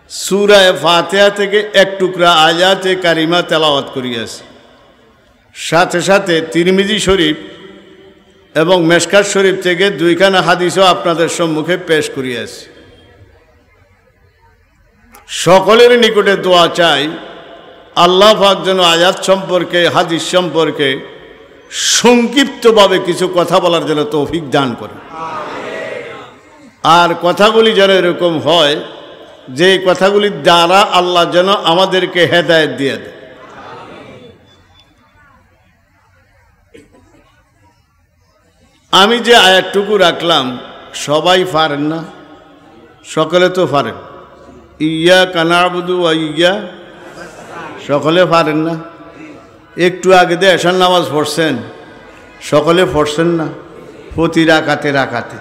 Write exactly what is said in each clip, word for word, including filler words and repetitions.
সূরা ফাতিহা থেকে এক টুকরা আয়াতে কারিমা তেলাওয়াত করিয়াছি। সাথে সাথে তিরমিজি শরীফ এবং মেশকাত শরীফ থেকে দুইখানা হাদিসও আপনাদের সম্মুখে পেশ করিয়াছি। সকলের নিকটে দোয়া চাই, আল্লাহ পাক যেন আয়াত সম্পর্কে, হাদিস সম্পর্কে সংক্ষিপ্তভাবে কিছু কথা বলার জন্য তৌফিক দান করে। আর কথাগুলি যেন এরকম হয় যে কথাগুলির দ্বারা আল্লাহ যেন আমাদেরকে হেদায়েত দিয়ে দেয়। আমি যে আয়াতটুকু রাখলাম সবাই পারেন না, সকলে তো পারেন। ইয়া কানাবুদু ওয়া ইয়া, সকলে পারেন না। একটু আগে দিয়ে এশার নামাজ পড়ছেন, সকলে পড়ছেন না, প্রতি রাকাতে রাকাতে।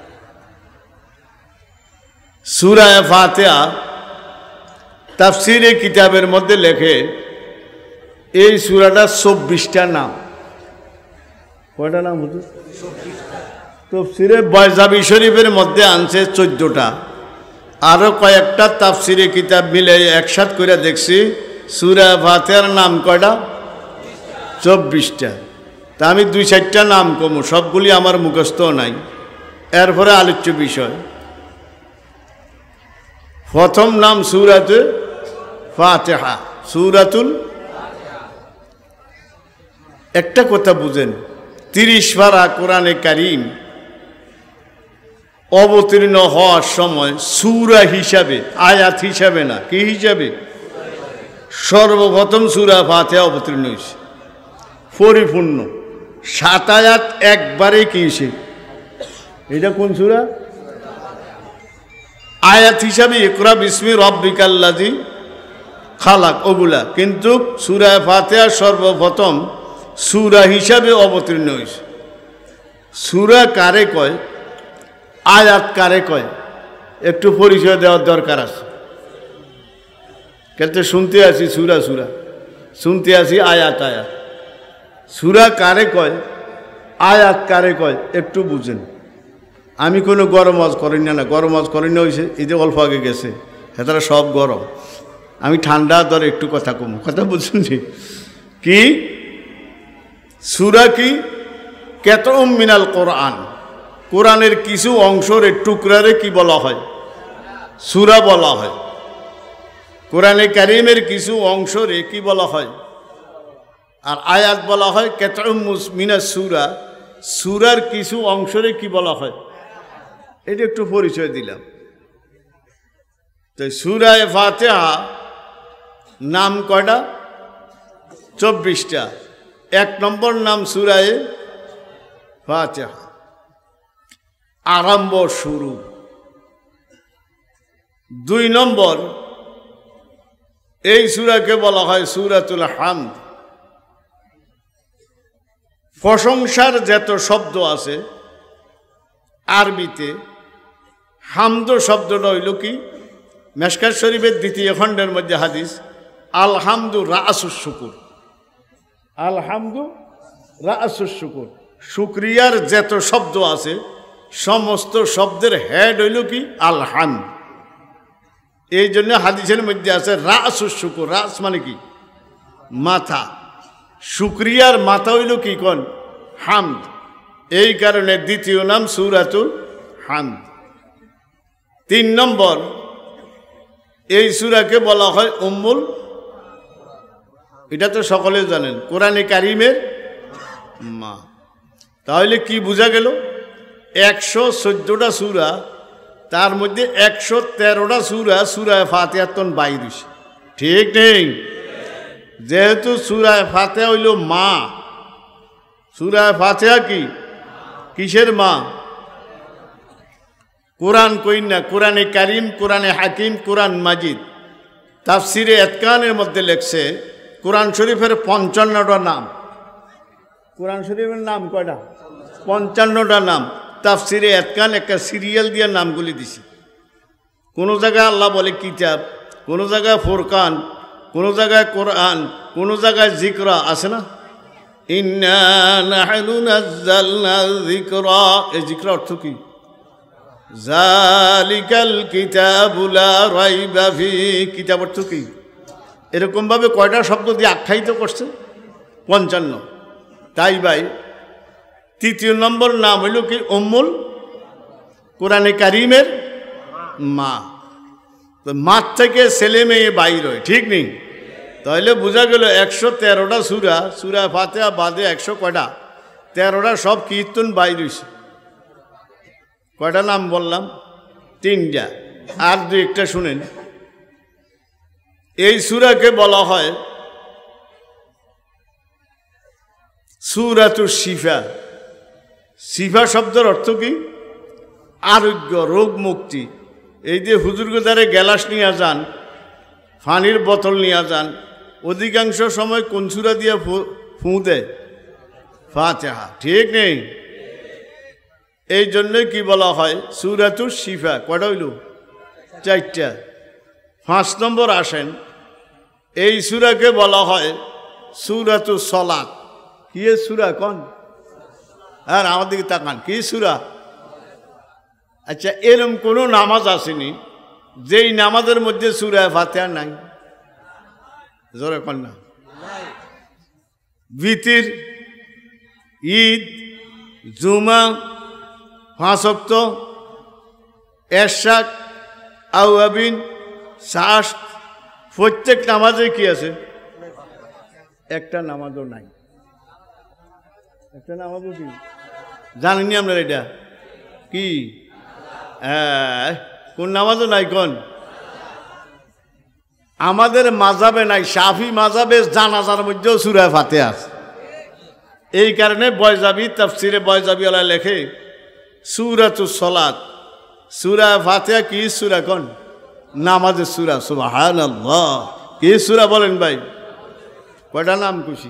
সূরা ফাতিহা তাফসিরে কিতাবের মধ্যে লেখে এই সূরাটা চব্বিশটা নাম। কয়টা নাম হুজুর? তাফসিরে বাইজাবি শরীফের মধ্যে আনছে চোদ্দটা, আরও কয়েকটা তাফসিরে কিতাব মিলে একসাথ করে দেখছি সূরা ফাতিহার নাম কয়টা? চব্বিশটা। তা আমি দুই চারটা নাম কমু, সবগুলি আমার মুখস্থ নাই। এরপরে আলোচ্য বিষয়, প্রথম নাম সূরাতুল ফাতিহা, সূরাতুল। একটা কথা বুঝেন, তিরিশ পারা কোরআনে কারীম অবতীর্ণ হওয়ার সময় সূরা হিসাবে, আয়াত হিসাবে না, কি হিসাবে? সর্বপ্রথম সূরা ফাতিহা অবতীর্ণ হয়েছে পরিপূর্ণ সাত আয়াত একবারে কি হয়েছে? এটা কোন সূরা? আয়াত হিসাবে ইকরা বিসমি রাব্বিকাল্লাযী খালাক ওগুলা, কিন্তু সূরা ফাতিহা সর্বপ্রথম সূরা হিসাবে অবতীর্ণ হয়েছে। সূরা কারে কয়, আয়াত কারে কয়, একটু পরিচয় দেওয়ার দরকার আছে। কিন্তু শুনতে আসি সূরা সূরা, শুনতে আসি আয়াত আয়াত। সূরা কারে কয়, আয়াত কারে কয়, একটু বুঝেন। আমি কোনো গরম আজ করি না, না গরম আজ করি না হয়েছে, এই যে অল্প আগে গেছে, হেতারা সব গরম। আমি ঠান্ডা ধরে একটু কথা কম, কথা বুঝছেন কি? সূরা কি? কেতম মিনাল কোরআন, কোরআনের কিছু অংশের টুকরারে কি বলা হয়? সূরা বলা হয়। কোরআনে কারীমের কিছু অংশরে কি বলা হয়? আর আয়াত বলা হয় কেতম মিনাস সূরা, সূরার কিছু অংশরে কি বলা হয়? এটা একটু পরিচয় দিলাম। তো সূরা ফাতিহা নাম কয়টা? চব্বিশটা। এক নম্বর নাম সূরা ফাতিহা, আরম্ভ শুরু। দুই নম্বর, এই সূরাকে বলা হয় সূরাতুল হামদ। প্রশংসার যত শব্দ আছে আরবিতে, হামদ শব্দটা হইল কি? মেশকাত শরীফের দ্বিতীয় খণ্ডের মধ্যে হাদিস, আলহামদু রাসুস শুকুর, আলহামদু রাসুস শুকুর। শুকরিয়ার যত শব্দ আছে সমস্ত শব্দের হেড হইল কি? আলহামদ। এই জন্য হাদিসের মধ্যে আছে রাসুস শুকুর, রাস মানে কি? মাথা। শুকরিয়ার মাথা হইল কি? কোন? হামদ। এই কারণে দ্বিতীয় নাম সূরাতুল হামদ। তিন নম্বর, এই সূরাকে বলা হয় উম্মুল, এটা তো সকলে জানেন, কোরআনে কারীমের মা। তাহলে কি বোঝা গেল? একশো চোদ্দটা সূরা, তার মধ্যে একশো তেরোটা সূরা সূরা ফাতিহার তন বাইর হইছে, ঠিক নেই? যেহেতু সূরা ফাতিহা হইল মা, সূরা ফাতিহা কি? কিসের মা? কোরআন কই না, কোরআনে কারীম, কোরআনে হাকিম, কোরআন মাজিদ। তাফসিরে এতকানের মধ্যে লেখছে কোরআন শরীফের পঞ্চান্নটা নাম। কোরআন শরীফের নাম কয়টা? পঞ্চান্নটা নাম। তাফসিরে এতকান একটা সিরিয়াল দিয়ে নামগুলি দিছে। কোনো জায়গায় আল্লাহ বলে কিতাব, কোনো জায়গায় ফুরকান, কোনো জায়গায় কোরআন, কোনো জায়গায় জিকরা, আছে না? ইন্না নাহনু নাযালনা যিকরা, এই জিকরা অর্থ কি? জালিকাল কিতাবু লা রাইবা ফি, কিতাব অর্থ কি? এরকমভাবে কয়টা শব্দ দিয়ে আখ্যায়িত করছে? পঞ্চান্ন। তাই ভাই তৃতীয় নম্বর নাম হইল কি? উম্মুল, কোরআনে কারিমের মা। তো মার থেকে ছেলে মেয়ে বাইর হয়, ঠিক নেই? তাহলে বোঝা গেল একশো তেরোটা সুরা, সুরা ফাতিহা বাদে একশো কয়টা? তেরোটা সব কীর্তন বাইর হয়েছে। কয়টা নাম বললাম? তিনটা। আর দু একটা শুনেন। এই সূরাকে বলা হয় সূরাতুশ শিফা। শিফা শব্দের অর্থ কি? আরোগ্য, রোগ মুক্তি। এই যে হুজুরকে দ্বারে গ্যালাস নিয়ে যান, পানির বোতল নিয়ে যান, অধিকাংশ সময় কোন সূরা দিয়ে ফু দেয়? ফাতিহা, ঠিক নেই? এই জন্যই কি বলা হয় সূরাতুশ শিফা। কয়টা হইল? চারটা। পাঁচ নম্বর আসেন, এই সূরাকে বলা হয় সূরাতুস সলাত। কি এ সূরা কোন? আর আমার দিকে তাকান, কি সূরা? আচ্ছা, এরম কোনো নামাজ আসেনি যেই নামাজের মধ্যে সূরা ফাতিহা নাই? জোরে কোন না? বিতির, ঈদ, জুমা, পাঁচ ওয়াক্ত, এরশাদ, আওয়াবিন, শাস, প্রত্যেক নামাজে কি আছে? একটা নামাজও নাই। একটা নামাজও কি জানেননি আপনারা? এটা কি? হ্যাঁ, কোন নামাজও নাই? কোন? আমাদের মাযহাবে নাই। শাফি মাযহাবে জানাজার মধ্যেও সূরা ফাতিহা আছে। এই কারণে বয়জাবি তাফসিরে বয়জাবিওয়ালা লেখে সূরাতুস সলাত, সূরা ফাতিহা কি সূরা? কোন? নামাজের সূরা। সুবহানাল্লাহ, কি সূরা বলেন ভাই? কয়টা নাম খুশি?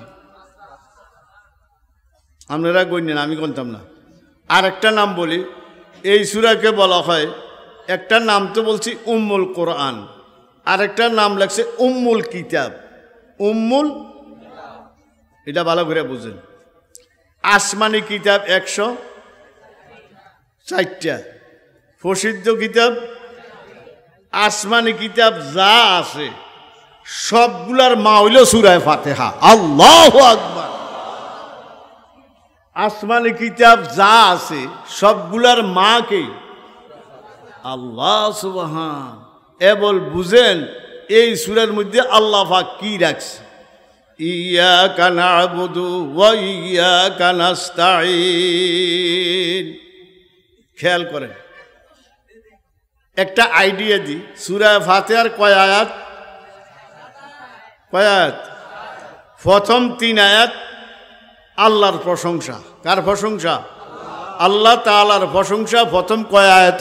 আপনারা গণ্যেন, আমি গণতাম না। আর একটা নাম বলি, এই সূরাকে বলা হয়, একটা নাম তো বলছি উম্মুল কোরআন, আর একটা নাম লাগছে উম্মুল কিতাব। উম্মুল, এটা ভালো করে বুঝেন। আসমানি কিতাব একশো চারটা, প্রসিদ্ধ কিতাব। আসমানি কিতাব যা আছে সবগুলার মা হইল সূরা ফাতিহা। আল্লাহু আকবার। আসমানি কিতাব যা আছে সবগুলার মা কে? আল্লাহ সুবহান। এবল বুঝেন এই সূরার মধ্যে আল্লাহ পাক কি রাখছে? ইয়াকা না'বুদু ওয়া ইয়াকা নাস্তাঈন। খেয়াল করেন, একটা আইডিয়া দিই। সূরা ফাতিহার কয় আয়াত? কয় আয়াত? প্রথম তিন আয়াত আল্লাহর প্রশংসা। কার প্রশংসা? আল্লাহ তাআলার প্রশংসা। প্রথম কয় আয়াত?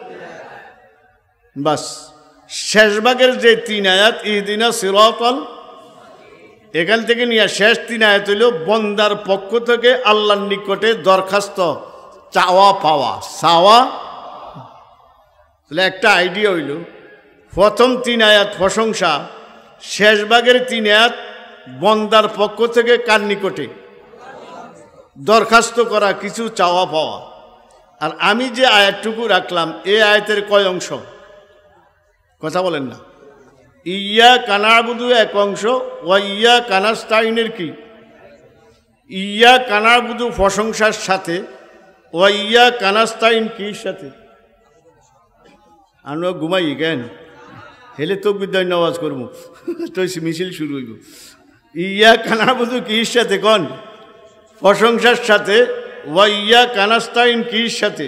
বাস। শেষ ভাগের যে তিন আয়াত, ইহদিনা সিরাতাল, এখান থেকে নিয়ে শেষ তিন আয়াত হইল বন্দার পক্ষ থেকে আল্লাহর নিকটে দরখাস্ত, চাওয়া পাওয়া, চাওয়া। তাহলে একটা আইডিয়া হইল, প্রথম তিন আয়াত প্রশংসা, শেষ ভাগের তিন আয়াত বন্দার পক্ষ থেকে কার নিকটে? দরখাস্ত করা, কিছু চাওয়া পাওয়া। আর আমি যে আয়াতটুকু রাখলাম, এই আয়াতের কয় অংশ? কথা বলেন না। ইয়্যাকা না'বুদু এক অংশ, ওয়া ইয়্যাকা নাস্তাঈনের কি? ইয়্যাকা না'বুদু প্রশংসার সাথে, ওয়া ইয়্যাকা নাস্তাঈন কির সাথে? আমরা ঘুমাই কেন? হেলে তো বিদ্যায় নামাজ করবো, তো মিছিল শুরু হইব। ইয়্যাকা না'বুদু কির সাথে? কোন? প্রশংসার সাথে। ওয়া ইয়্যাকা নাস্তাঈন কির সাথে?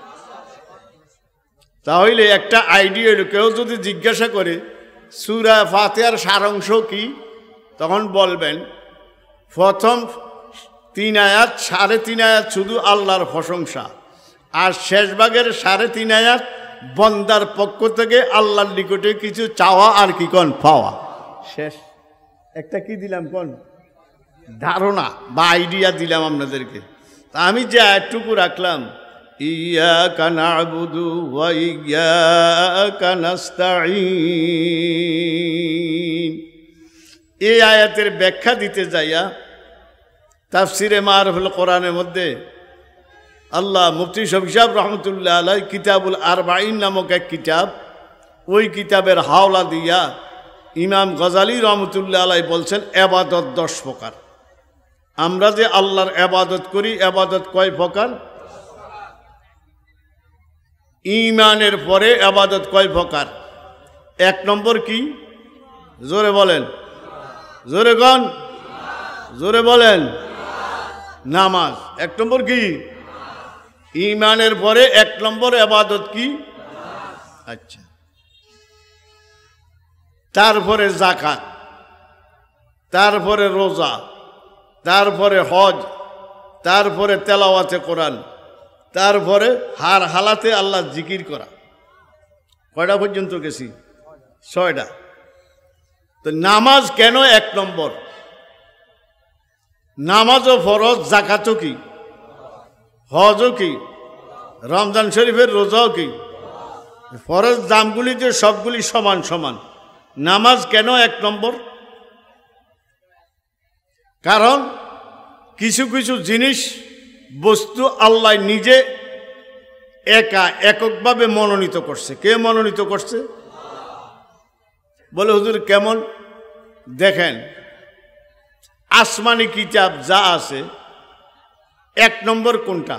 তাহলে একটা আইডিয়া হলো, কেউ যদি জিজ্ঞাসা করে সূরা ফাতিহার সারাংশ কি, তখন বলবেন প্রথম তিন আয়াত, সাড়ে তিন আয়াত শুধু আল্লাহর প্রশংসা, আর শেষ ভাগের সাড়ে তিন আয়াত বন্দার পক্ষ থেকে আল্লাহর নিকটে কিছু চাওয়া আর কি কোন? পাওয়া। শেষ একটা কি দিলাম? কোন? ধারণা বা আইডিয়া দিলাম আপনাদেরকে। তা আমি যে আয়াতটুকু রাখলাম, ইয়্যাকা না'বুদু ওয়া ইয়্যাকা নাস্তাঈন, এই আয়াতের ব্যাখ্যা দিতে যাইয়া তাফসিরে মারুফুল কোরআনের মধ্যে আল্লাহ মুফতি শফি সাহেব রহমতুল্লাহ আলাই কিতাবুল আরবাইন নামক এক কিতাব, ওই কিতাবের হাওলা দিয়া ইমাম গজালি রহমতুল্লাহ আলাই বলছেন এবাদত দশ প্রকার। আমরা যে আল্লাহর এবাদত করি, এবাদত কয় প্রকার? ঈমানের পরে এবাদত কয় প্রকার? এক নম্বর কি? জোরে বলেন, জোরে গন, জোরে বলেন, নামাজ। এক নম্বর কি? ঈমানের পরে এক নম্বর এবাদত কি? আচ্ছা, তারপরে যাকাত, তারপরে রোজা, তারপরে হজ, তারপরে তেলাওয়াতে কোরআন, তারপরে হার হালাতে আল্লাহ জিকির করা। কয়টা পর্যন্ত গেছি? ছয়টা। তো নামাজ কেন এক নম্বর? নামাজও ফরজ, যাকাতও কি, হজও কি, রমজান শরীফের রোজাও কি ফরজ। দামগুলিতে সবগুলি সমান সমান। নামাজ কেন এক নম্বর? কারণ কিছু কিছু জিনিস বস্তু আল্লাহ নিজে একা এককভাবে মনোনীত করছে। কে মনোনীত করছে? বলে হুজুর কেমন? দেখেন, আসমানি কিতাব যা আছে এক নম্বর কোনটা?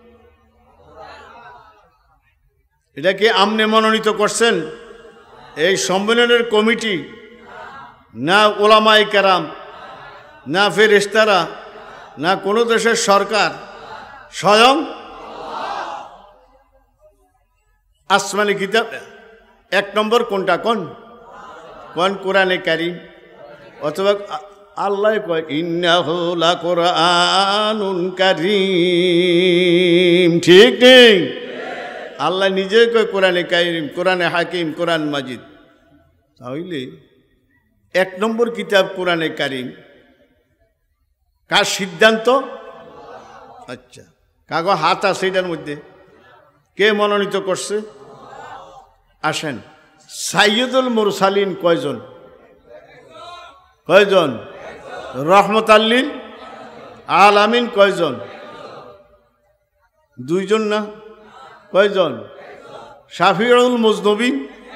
এটা কি আমনে মনোনীত করছেন? এই সম্মেলনের কমিটি না ওলামায়ে কেরাম না ফেরেশতারা না কোনো দেশের সরকার, স্বয়ং আসমানি কিতাব এক নম্বর কোনটা? কোন কোন কোরআনে কারীম। অথবা আল্লাহ কয় ইন্নাহু লাকুরআনুন কারীম, ঠিক নেই? আল্লাহ নিজে কয় কোরআনে কারীম, কোরআনে হাকিম, কোরআন মাজিদ। তাহলে এক নম্বর কিতাব কোরআনে কারীম কার সিদ্ধান্ত? আচ্ছা, কাগজ হাত আছে এটার মধ্যে, কে মনোনীত করছে? আসেন, সাইয়্যিদুল মুরসালিন কয়জন? কয়জন? রহমতাল লিল আলামিন কয়জন? দুইজন না? কয়জন? শাফিউল মুজনবিন,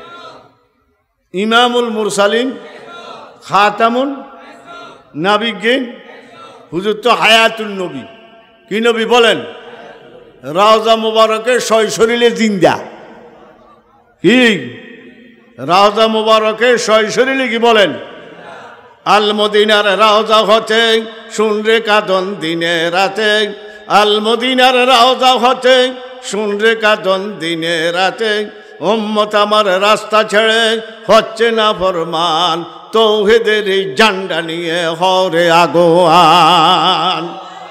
ইমামুল মুরসালিন, খাতামুন নাবিগিন। হুজুর তো হায়াতুন নবী। কি নবী বলেন? রাওজা মুবারকের ছয় শরীরে জিন্দা। কি রাওজা মুবারকের ছয় শরীরে কি বলেন? আল মদিনার রাওজা হতে শুনরে কাঁদন দিনে রাতে, আল মদিনার রাওজা হতে শুনরে কাঁদন দিনে রাতে। উম্মত আমার রাস্তা ছেড়ে হচ্ছে না ফরমান, তৌহিদের ঝান্ডা নিয়ে হরে আগোয়ান।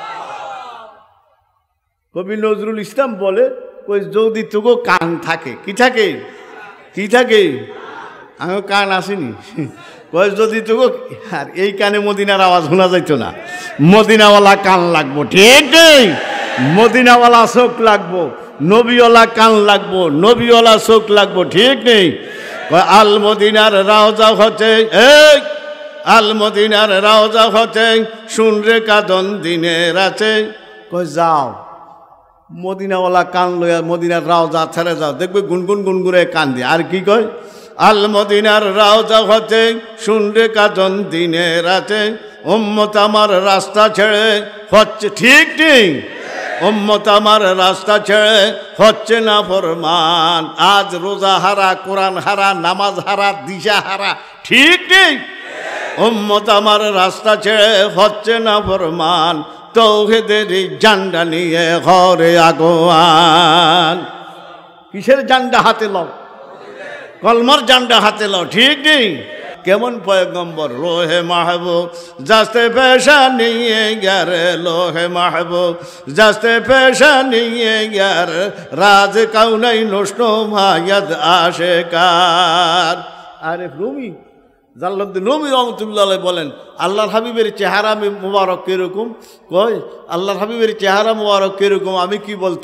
কবি নজরুল ইসলাম বলে, কই যদি তোগো কান থাকে, কি থাকে? কি থাকে? আমি কান আসিনি, কই যদি তোগো, আর এই কানে মদিনার আওয়াজ শোনা যাইত না। মদিনাওয়ালা কান লাগবো, ঠিক নেই? মদিনাওয়ালা চোখ লাগবো, নবীওয়ালা কান লাগবো, নবীওয়ালা চোখ লাগবো, ঠিক নেই? আল মদিনার রাওজা হতে, এই আল মদিনার রাওজা হতে শুনরে কাঁদন দিনে রাতে। কই যাও মদিনাওয়ালা কান লইয়া মদিনার রাওজা ছেড়ে যাও, দেখবে গুনগুন গুনগুনে কান দিয়ে। আর কি কয়? আল মদিনার রাওজা হতে শুনরে কাঁদন দিনে রাতে। উম্মত আমার রাস্তা ছেড়ে হচ্ছে, ঠিক নেই? উম্মত আমার রাস্তা ছেড়ে হচ্ছে না ফরমান। আজ রোজা হারা, কোরআন হারা, নামাজ হারা, দিশা হারা, ঠিক নেই? উম্মত আমার রাস্তা ছেড়ে হচ্ছে না ফরমান, তৌহিদের ঝান্ডা নিয়ে ঘরে আগোয়ান। কিসের ঝান্ডা হাতে লও? কলমার ঝান্ডা হাতে লও, ঠিক নেই? কেমন পয়গম্বর? লোহে মাহবুব জাস্তে পেশা নিয়ে গ্যারে, লোহে মাহবুব জাস্তে পেশা নিয়ে গ্যার, রাজ কাউনাই নষ্ট মায়াদ আশেকার। আরে রুমি জাল্লাউদ্দিন রুমি রহমতুল্লাহ বলেন, আল্লাহর হাবিবের চেহারা মুবারক কিরকম? কয় আল্লাহর হাবিবের চেহারা মুবারক কিরকম? আমি কি বলতাম?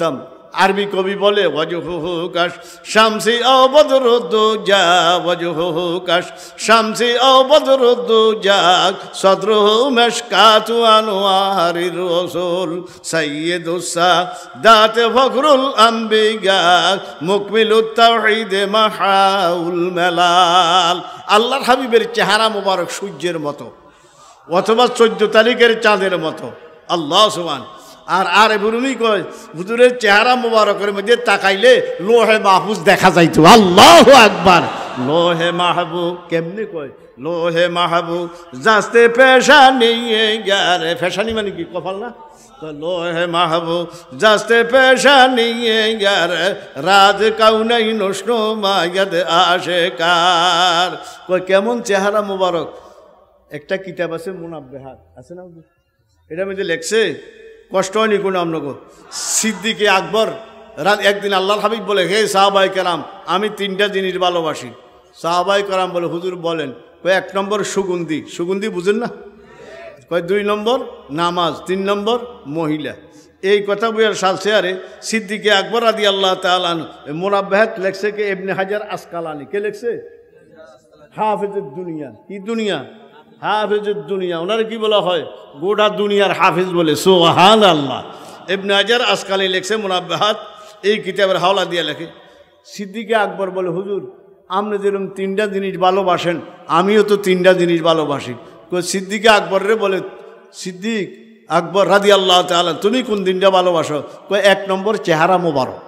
আরবি কবি বলে ওয়াজহুহু কাশ শামসি আও বদরুদ্দুজা ওয়াজহুহু কাশ শামসি আও বদরুদ্দুজা সদরুহু মিশকাতু আনওয়ারির রাসূল সাইয়্যিদুস সাদাত ফখরুল আম্বিয়া মুকমিলুত তাওহীদ মাহাউল মালাল। আল্লাহর হাবিবের চেহারা মোবারক সূর্যের মতো অথবা চোদ্দ তারিখের চাঁদের মতো। আল্লাহ সুবহান। আর আর বুরুমি কয় হুজুরের চেহারা মোবারকের মধ্যে তাকাইলে লোহে মাহফুজ দেখা যাইতো। আল্লাহু আকবার। লোহে মাহবুব কেমনে কয়? লোহে মাহবুব জাস্তে পেশানি গারে, পেশানি মানে কি কপাল না? তো লোহে মাহবুব জাস্তে পেশানি গারে রাজ কাউনাই নষ্ণ মায়াদ আশেকার। কয় কেমন চেহারা মোবারক। একটা কিতাব আছে মুনাব্বেহাত আছে না, এটা মধ্যে লেখছে, কষ্ট হয়নি কোনো আপনাকে। সিদ্দিকে আকবর রাত একদিন আল্লাহর হাবিব বলে, হে সাহাবায়ে কেরাম আমি তিনটা জিনিস ভালোবাসি। সাহাবায়ে কেরাম বলে হুজুর বলেন। কয় এক নম্বর সুগন্ধি, সুগন্ধি বুঝেন না? কয় দুই নম্বর নামাজ, তিন নম্বর মহিলা। এই কথা বইয়ার সালসে আরে সিদ্দিকে আকবর রাদিয়াল্লাহু তাআলা আনহু মুনাব্বাহাত লেখছে কে ইবনে হাজার আসকালানি। কে লেখছে? হাফেজুদ দুনিয়া। কি দুনিয়া? হাফেজুদ দুনিয়া। ওনার কি বলা হয়? গোটা দুনিয়ার হাফেজ বলে। সুবহানাল্লাহ। ইবনে হাজার আসকালানি লেখছে মুনাব্বাহাত, এই কিতাবের হাওলা দিয়ে লেখে। সিদ্দিকে আকবর বলে হুজুর আপনি যেরকম তিনটা জিনিস ভালোবাসেন আমিও তো তিনটা জিনিস ভালোবাসি। সিদ্দিকে আকবরে বলে, সিদ্দিক আকবর রাদিয়াল্লাহু তাআলা তুমি কোন দিনটা ভালোবাসো? কয় এক নম্বর চেহারা মোবারক।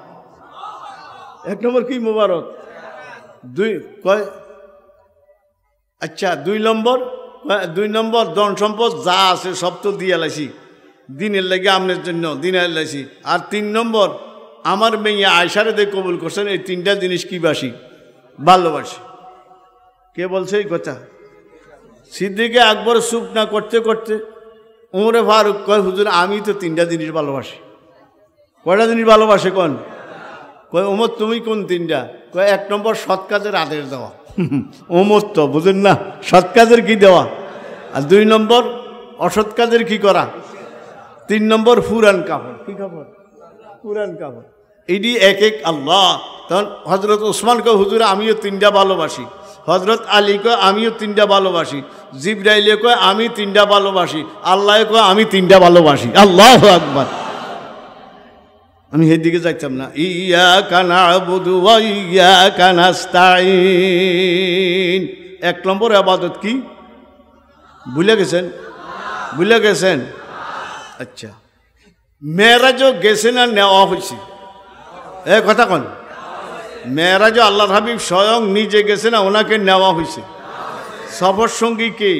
এক নম্বর কি মোবারক? দুই কয় আচ্ছা দুই নম্বর দুই নম্বর ধন সম্পদ যা আছে সব তো দিয়ে লাইছি দিনের লাগে আপনার জন্য দিনের লাইছি। আর তিন নম্বর আমার মেয়ে আয়সারে দিয়ে কবুল করছেন। এই তিনটা জিনিস কি বাসি? ভালোবাসি। কে বলছে এই কথা? সিদ্দিকে আকবর চুপ না করতে করতে ওমরে ফারুক কয় হুজুর আমি তো তিনটা জিনিস ভালোবাসি। কয়টা জিনিস ভালোবাসে কোন? কয় ওমর তুমি কোন তিনটা? কয় এক নম্বর সৎ কাজের আদেশ দেওয়া। ওমর তো বুঝেন না সৎ কাজের কি দেওয়া, আর দুই নম্বর অসৎ কাজের কি করা, তিন নম্বর পুরান কাপড়। কি কাপড়? পুরান কাপড়। এটি এক এক আল্লাহ। তখন হজরত ওসমান কয় হুজুর আমিও তিনটা ভালোবাসি। হজরত আলী কয় আমিও তিনটা ভালোবাসি। জিবরাইলে কয় আমি তিনটা ভালোবাসি। আল্লাহ কয় আমি তিনটা ভালোবাসি। আল্লাহু আকবার। আমি সেদিকে যাইতাম না। ইয়াকা না'বুদু ওয়া ইয়াকা নাস্তাঈন। এক নম্বর ইবাদত কি ভুলে গেছেন? ভুলে গেছেন? আচ্ছা মেরাজও গেছে না নেওয়া হয়েছে? এ কথা কন। মেরাজও আল্লাহর হাবিব স্বয়ং নিজে গেছে না ওনাকে নেওয়া হয়েছে? সফর সঙ্গী কে?